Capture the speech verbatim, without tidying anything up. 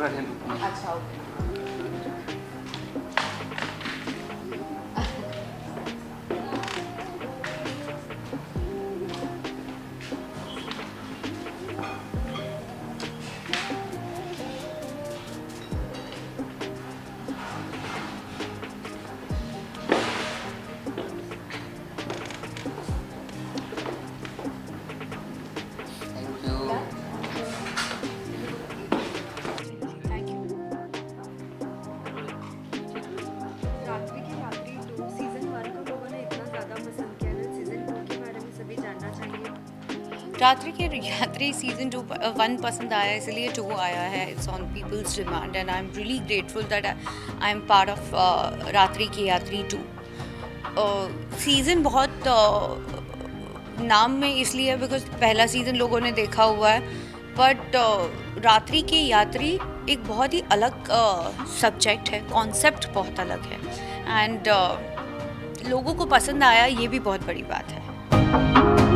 रहे। अच्छा ओके। रात्रि के यात्री सीज़न टू वन पसंद आया इसलिए टू आया है। It's on people's demand and I am really grateful that I am part of Raatri ke यात्री टू। सीज़न बहुत uh, नाम में इसलिए है बिकॉज पहला सीज़न लोगों ने देखा हुआ है, बट uh, रात्रि के यात्री एक बहुत ही अलग सब्जेक्ट uh, है, कॉन्सेप्ट बहुत अलग है एंड uh, लोगों को पसंद आया, ये भी बहुत बड़ी बात है।